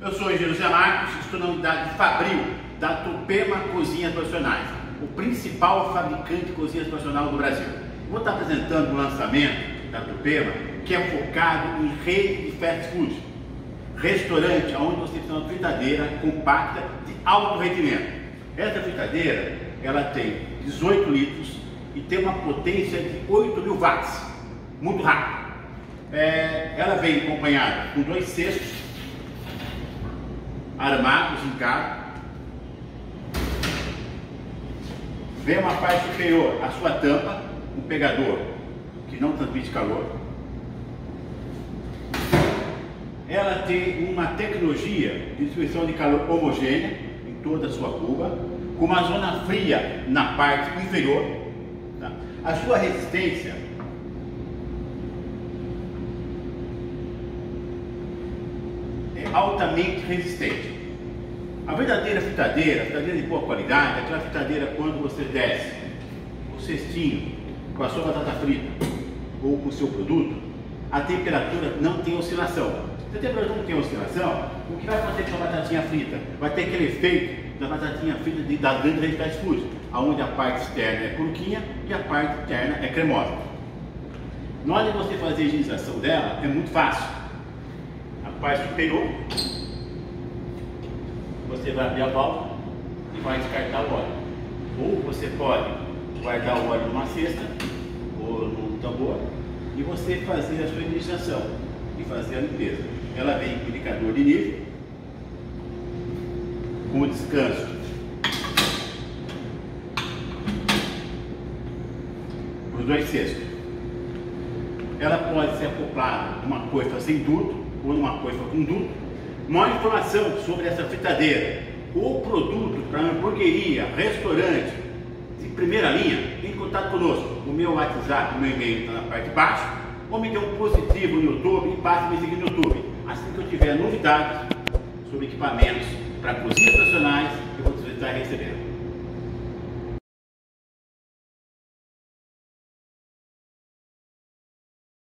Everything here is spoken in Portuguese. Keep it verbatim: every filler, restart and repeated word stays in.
Eu sou o engenheiro Zé Marcos, estou na unidade de Fabril da Tupema Cozinhas Profissionais, o principal fabricante de cozinhas profissionais do Brasil. Vou estar apresentando o lançamento da Tupema, que é focado em rede de fast food, restaurante onde você tem uma fritadeira compacta de alto rendimento. Essa fritadeira ela tem dezoito litros e tem uma potência de oito mil watts, muito rápido. É, ela vem acompanhada com dois cestos armados em cada. Vem uma parte superior, a sua tampa, um pegador que não transmite calor. Ela tem uma tecnologia de distribuição de calor homogênea em toda a sua cuba, com uma zona fria na parte inferior. Tá? A sua resistência é altamente resistente. A verdadeira fritadeira, a fritadeira de boa qualidade, é aquela fritadeira quando você desce o cestinho com a sua batata frita ou com o seu produto, a temperatura não tem oscilação. Se a temperatura não tem oscilação, o que vai fazer com a batatinha frita? Vai ter aquele efeito da batatinha frita de, da grande rede fast food, onde a parte externa é croquinha e a parte interna é cremosa. Na hora de você fazer a higienização dela, é muito fácil. A parte superior, você vai abrir a válvula e vai descartar o óleo. Ou você pode guardar o óleo numa cesta ou num tambor e você fazer a sua higienização e fazer a limpeza. Ela vem com indicador de nível, com o descanso para os dois cestos. Ela pode ser acoplada numa coifa sem duto ou numa coifa com duto. Maior informação sobre essa fritadeira ou produto para hamburgueria, restaurante de primeira linha, entre em contato conosco. O meu WhatsApp, o meu e-mail está na parte de baixo, ou me dê um positivo no YouTube e passe a me seguir no YouTube. Assim que eu tiver novidades sobre equipamentos para cozinhas profissionais, eu vou estar recebendo.